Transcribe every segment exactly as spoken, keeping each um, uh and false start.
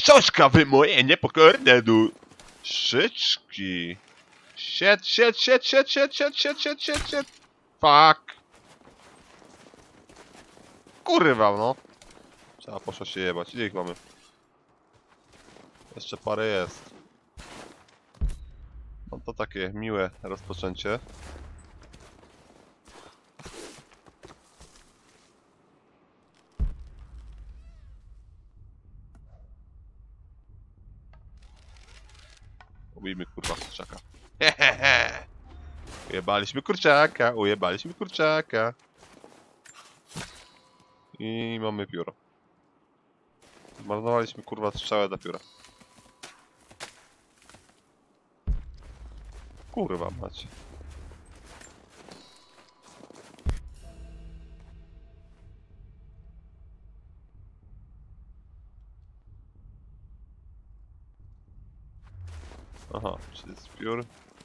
Książka wy moje niepokorne duszyczki. Shit, shit, shit, shit, shit, shit, shit, shit, shit, shit. Fuck. Kurwa, no. Trzeba poszło się jebać. Ile ich mamy? Jeszcze parę jest. No to takie miłe rozpoczęcie. Ubijmy kurwa kurczaka. Hehehe. Ujebaliśmy kurczaka, ujebaliśmy kurczaka. I mamy pióro. Zmarnowaliśmy kurwa strzałę do pióra. Kurwa macie. Aha, czy jest piór?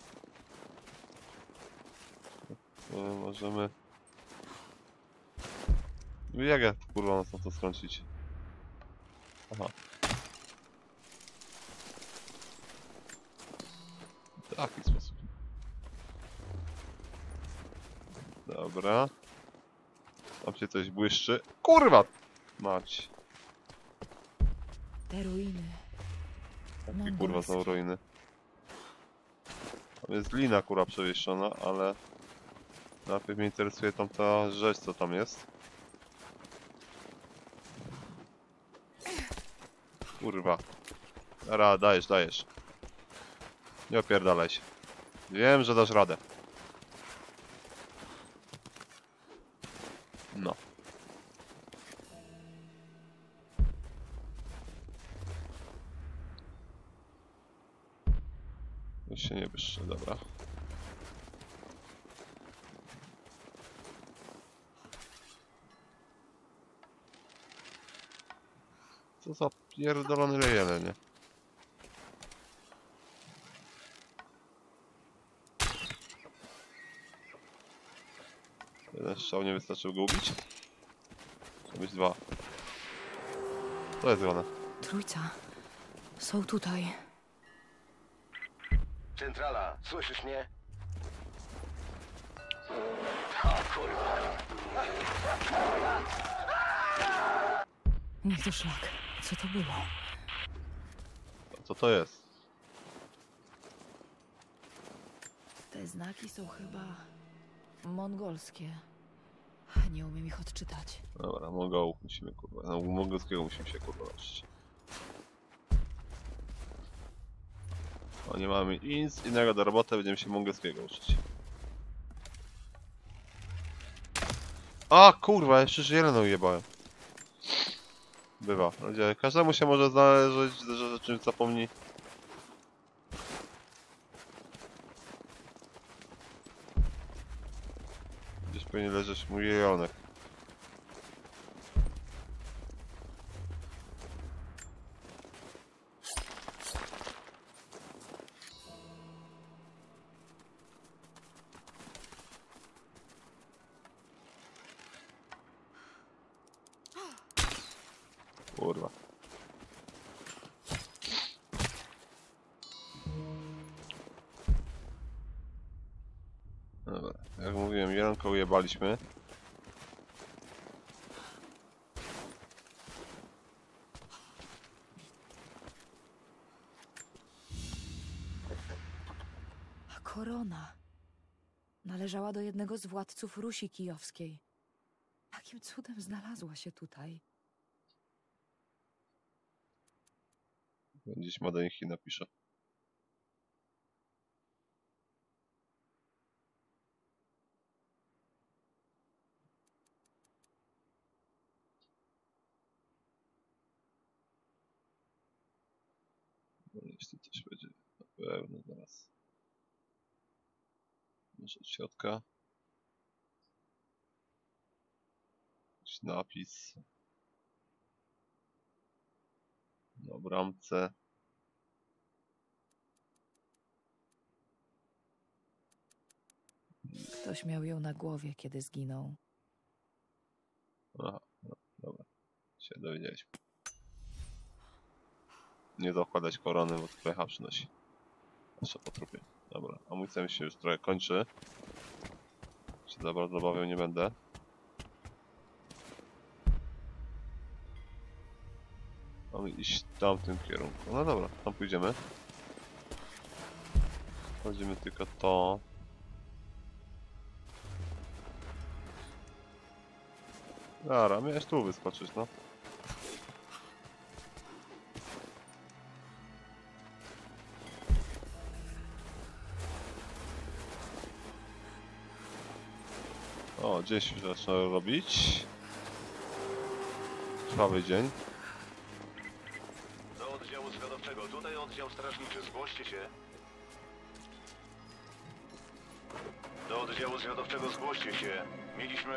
No, możemy... Jak ja kurwa nas na to skręcić? Aha. W taki sposób. Dobra. Tam się coś błyszczy. Kurwa! Mać. Te ruiny. Jakie kurwa są ruiny. Tam jest glina kurwa przewieszona, ale... Najpierw mnie interesuje tam ta rzecz, co tam jest. Kurwa. Dobra, dajesz, dajesz. Nie opierdalaj się. Wiem, że dasz radę. No. Już się nie wyższy, dobra. Co za pierdolony lejele, nie? Jeden strzał nie wystarczył go ubić? Muszą być dwa. To jest grane. Trójca. Są tutaj. Centrala, słyszysz mnie? O kurwa. Niech to szlak. Co to było? A co to jest? Te znaki są chyba mongolskie. Nie umiem ich odczytać. Dobra, Mongołów musimy kurwa. No, mongolskiego musimy się kurwa nauczyć. O, nie mamy nic innego do roboty, będziemy się mongolskiego uczyć. A kurwa, jeszcze zielone ujebałem. Bywa. Ludzie, każdemu się może znaleźć, że o czymś zapomni. Gdzieś powinien leżeć mój jelonek. Kurwa. Dobra, jak mówiłem, jelonka ujebaliśmy. Korona. Należała do jednego z władców Rusi Kijowskiej. Jakim cudem znalazła się tutaj? Gdzieś Made in Chin napiszę. No, jeśli coś będzie na pewno zaraz. Może od środka. Jakiś napis. Na bramce. Ktoś miał ją na głowie, kiedy zginął. Aha, no, dobra. Się dowiedzieliśmy. nie dokładać korony, bo to pecha przynosi. Jeszcze po trupie. Dobra, amunicja mi się już trochę kończy. Się za bardzo obawiał nie będę. Mamy iść w tamtym kierunku. No dobra, tam pójdziemy. Chodzimy tylko to. Dobra, miałeś tu wyskoczyć, no. O, dzień się zaczyna robić. Trwały dzień. Do oddziału zwiadowczego. Tutaj oddział strażniczy. Zgłoście się. Do oddziału zwiadowczego zgłoście się. Mieliśmy...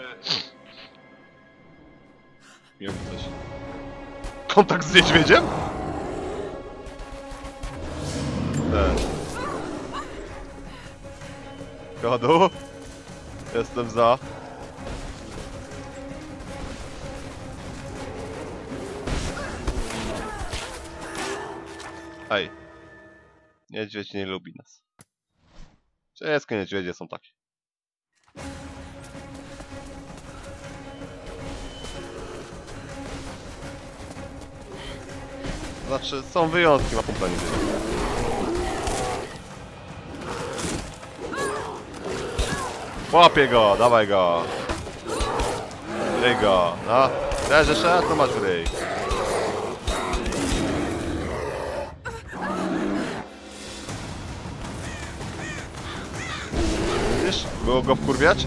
Miał coś. Kontakt z niedźwiedziem? Ten. Kodu? Jestem za. Hej. Niedźwiedź nie lubi nas. Wszystkie niedźwiedzie są takie. Znaczy, są wyjątki, ma kumpla niedźwiedzie. Łapie go, dawaj go. Ryj go, no. Też jeszcze, to masz w ryj. Widzisz? Było go wkurwiać?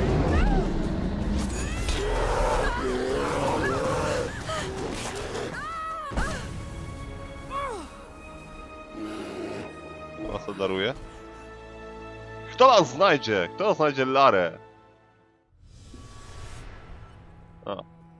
O co daruje? Kto nas znajdzie? Kto znajdzie Larę? A.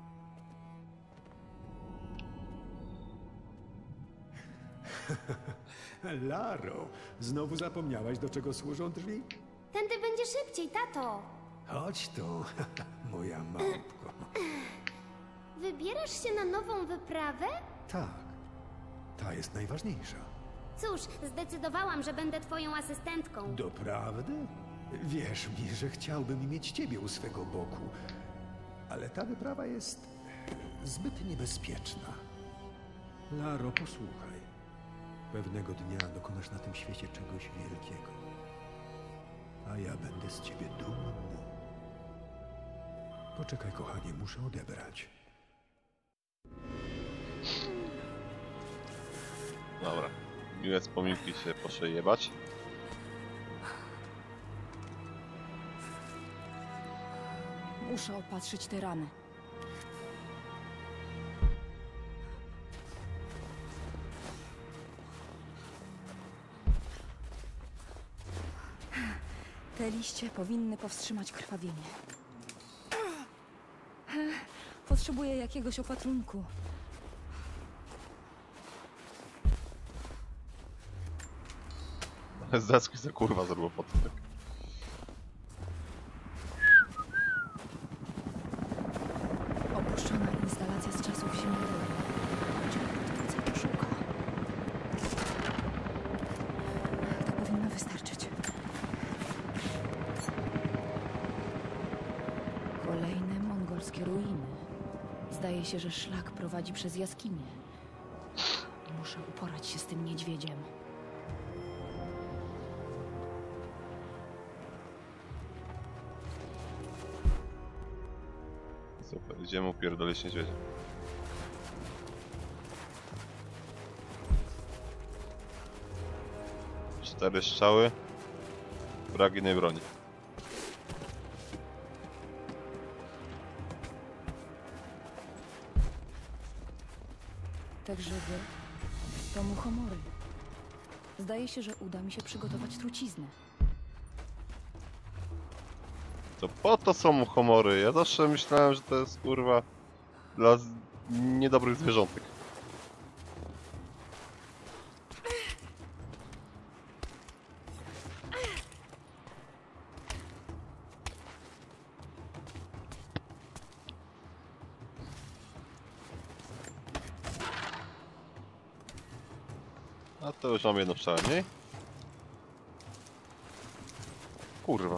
Laro, znowu zapomniałaś, do czego służą drzwi? Tędy będzie szybciej, tato. Chodź tu, moja małpko. Wybierasz się na nową wyprawę? Tak, ta jest najważniejsza. Cóż, zdecydowałam, że będę twoją asystentką. Doprawdy? Wierz mi, że chciałbym mieć ciebie u swego boku. Ale ta wyprawa jest zbyt niebezpieczna. Laro, posłuchaj. Pewnego dnia dokonasz na tym świecie czegoś wielkiego. A ja będę z ciebie dumny. Poczekaj, kochanie, muszę odebrać. Dobra. Miłe wspominki się proszę jebać. Muszę opatrzyć te rany. Te liście powinny powstrzymać krwawienie. Potrzebuję jakiegoś opatrunku. Z deski za kurwa zrobił początek. Opuszczona instalacja z czasów zimowych. Czego tutaj poszuka? To powinno wystarczyć. Kolejne mongolskie ruiny. Zdaje się, że szlak prowadzi przez jaskinię. Muszę uporać się z tym niedźwiedziem. Super, idziemy upierdolić niedźwiedzia. Cztery strzały. Brak innej broni. Tak żywy, to muchomory. Zdaje się, że uda mi się przygotować truciznę. To po to są homory. Ja zawsze myślałem, że to jest kurwa dla z... niedobrych zwierzątek. A to już mam jedną strzałę mniej. Kurwa.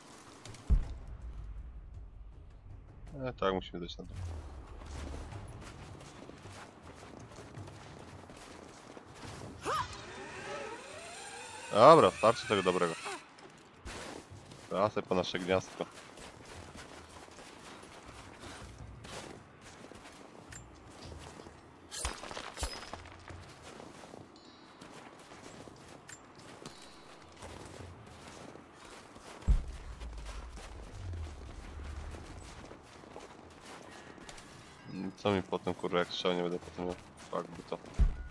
E, tak, musimy dać na to. Dobra, starczy tego dobrego. Trasę po nasze gniazdko. Co mi potem, kurwa, jak strzał nie będę potem miał. Fuck, by to.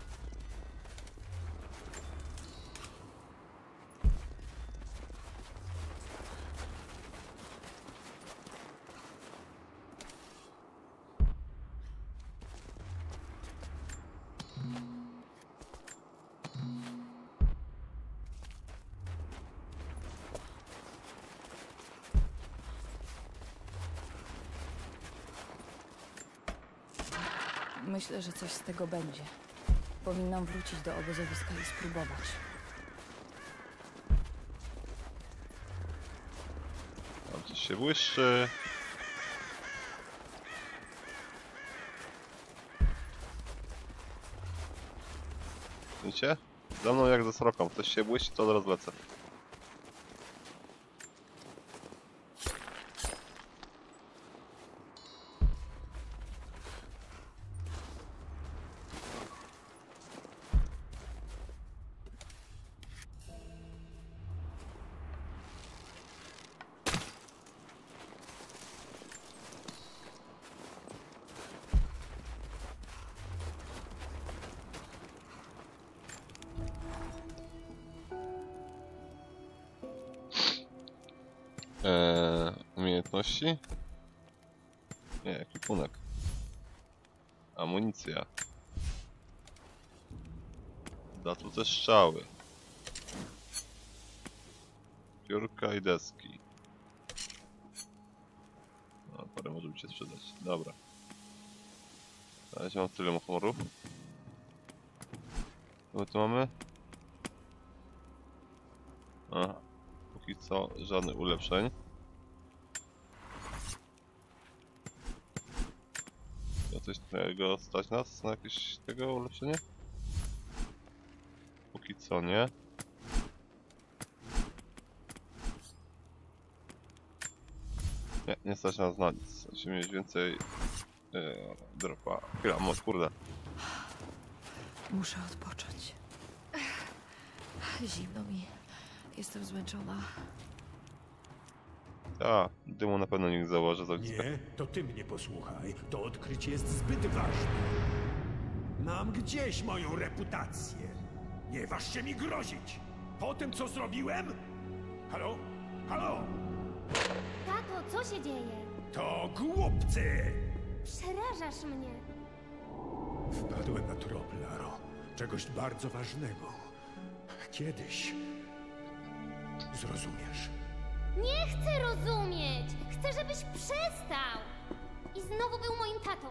Myślę, że coś z tego będzie. Powinnam wrócić do obozowiska i spróbować. Tam coś się błyszczy. Widzicie? Za mną jak ze sroką. Coś się błyszczy, to od razu lecę. Eee, umiejętności? Nie, ekwipunek. Amunicja. Zatute strzały. Piórka i deski. No, parę może mi się sprzedać. Dobra. Na razie mam tyle motorów. Co tu mamy? Aha. Póki co żadnych ulepszeń. To coś tego stać nas na jakieś tego ulepszenie? Póki co nie. Nie, nie stać nas na nic. Musimy mieć więcej yy, dropa. Chwila, mo, kurde. Muszę odpocząć. Zimno mi. Jestem zmęczona. A, dymu na pewno nikt założy z ogniska. Nie, to ty mnie posłuchaj. To odkrycie jest zbyt ważne. Mam gdzieś moją reputację. Nie waż się mi grozić. Po tym, co zrobiłem? Halo? Halo? Tato, co się dzieje? To głupcy! Przerażasz mnie. Wpadłem na trop, Laro. Czegoś bardzo ważnego. Kiedyś zrozumiesz. Nie chcę rozumieć! Chcę, żebyś przestał! I znowu był moim tatą.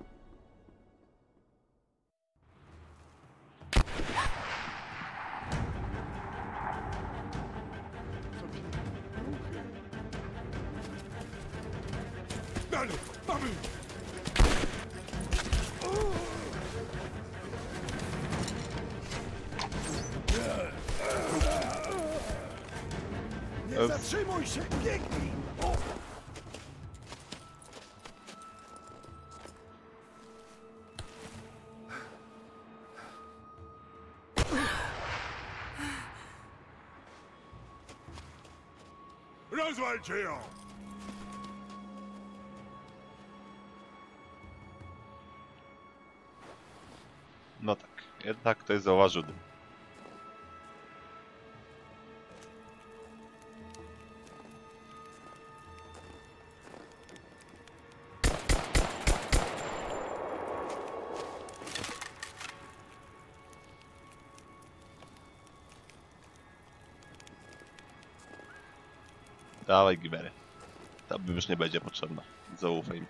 Dalej, mamy! Nie Eee. zatrzymuj się, biegnij! O! Rozwalcie ją! No tak, jednak ktoś zauważył dym. Dawaj, Gibery. Ta już nie będzie potrzebna. Zaufaj mi.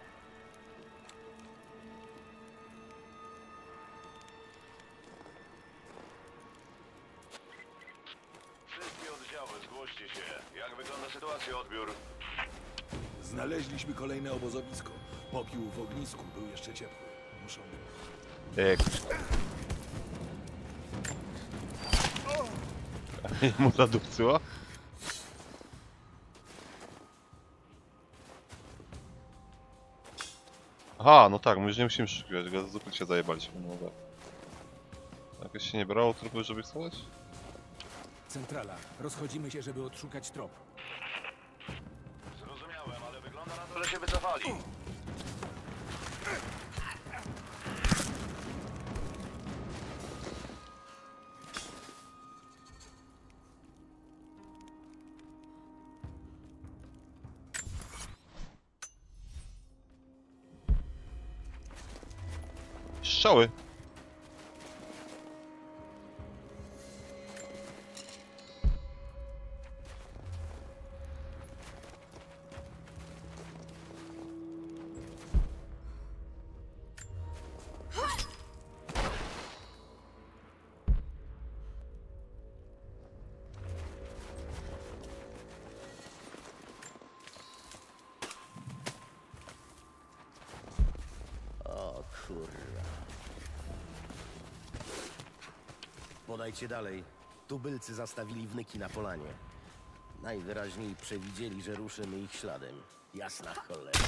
zgłoście się. Jak wygląda sytuacja, odbiór? Znaleźliśmy kolejne obozowisko. Popiół w ognisku był jeszcze ciepły. Muszą być. Jak... mu zadupcyło? Aha, no tak, my już nie musimy szukiwać, go zupełnie się zajebaliśmy, no tak. Jakoś się nie brało trupy, żeby ich schować? Centrala. Rozchodzimy się, żeby odszukać trop. Zrozumiałem, ale wygląda na to, że się wycofali. Strzały! O kurwa. Podajcie dalej. Tubylcy zastawili wnyki na polanie. Najwyraźniej przewidzieli, że ruszymy ich śladem. Jasna cholera.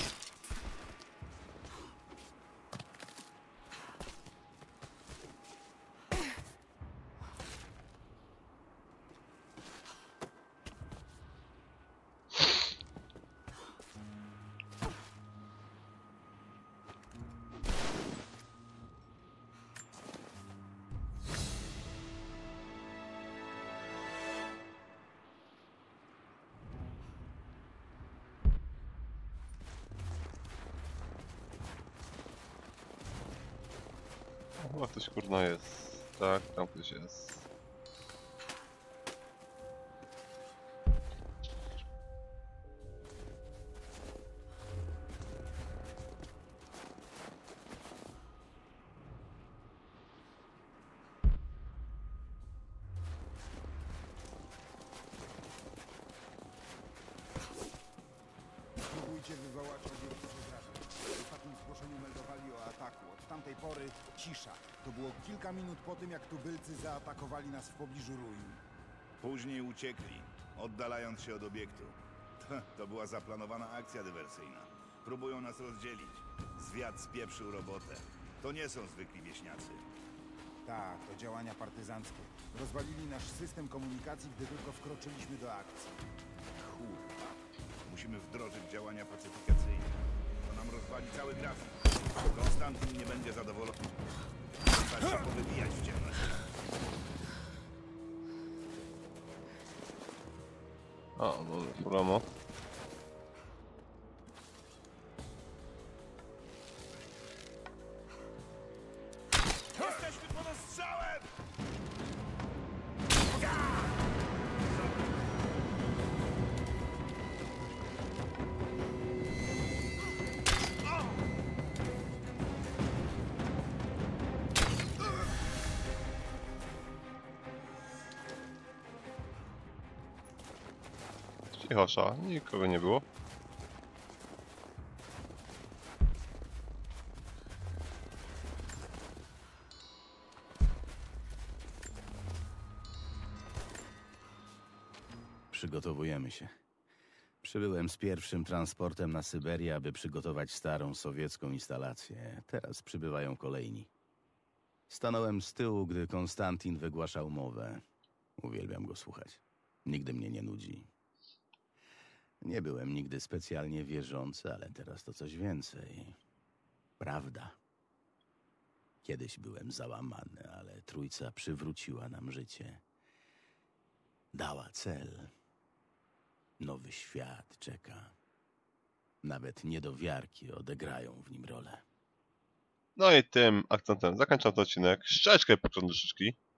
Chyba ktoś kurna jest. Tak, tam ktoś jest. Próbujcie wywołać obiekt obrażeń. W ostatnim zgłoszeniu meldowali o ataku. Od tamtej pory cisza. To było kilka minut po tym, jak tubylcy zaatakowali nas w pobliżu ruin. Później uciekli, oddalając się od obiektu. To, to była zaplanowana akcja dywersyjna. Próbują nas rozdzielić. Zwiad spieprzył robotę. To nie są zwykli wieśniacy. Tak, to działania partyzanckie. Rozwalili nasz system komunikacji, gdy tylko wkroczyliśmy do akcji. Kurwa. Musimy wdrożyć działania pacyfikacyjne. To nam rozwali cały grafik. Konstantin nie będzie zadowolony. Trzeba się powybijać w ciemności. A, no, promo. Jesteśmy pod ostrzałem! Cichosza, nikogo nie było. Przygotowujemy się. Przybyłem z pierwszym transportem na Syberię, aby przygotować starą sowiecką instalację. Teraz przybywają kolejni. Stanąłem z tyłu, gdy Konstantin wygłaszał mowę. Uwielbiam go słuchać. Nigdy mnie nie nudzi. Nie byłem nigdy specjalnie wierzący, ale teraz to coś więcej. Prawda. Kiedyś byłem załamany, ale Trójca przywróciła nam życie. Dała cel. Nowy świat czeka. Nawet niedowiarki odegrają w nim rolę. No i tym akcentem zakończam ten odcinek. Szczeczkę początku duszyczki.